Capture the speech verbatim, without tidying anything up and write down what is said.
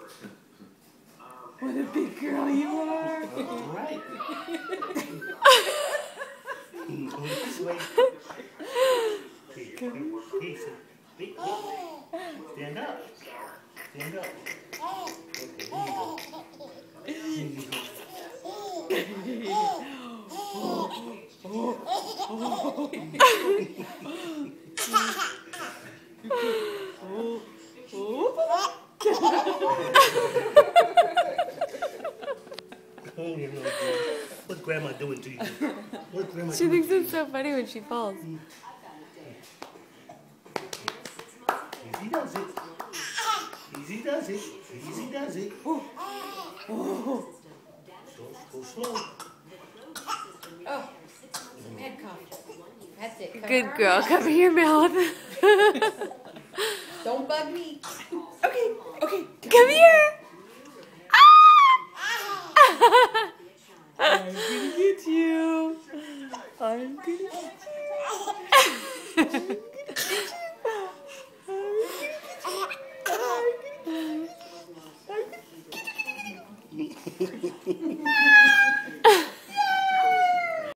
What a big girl you are. All right. Go this way. Hey, hey, hey, hey, stand up. Stand up. Okay, here you go. Here you go. What's Grandma doing to you? What's Grandma She doing thinks to you? it's so funny when she falls. Easy does it. Easy does it. Easy does it. Oh. Oh. Go, go slow. Oh, head cough. That's it. Good girl. Cover your mouth. Don't bug me. Okay, okay. Come here. I'm gonna get you. I'm gonna get you. I'm gonna get you. I'm gonna get you. I'm gonna get you.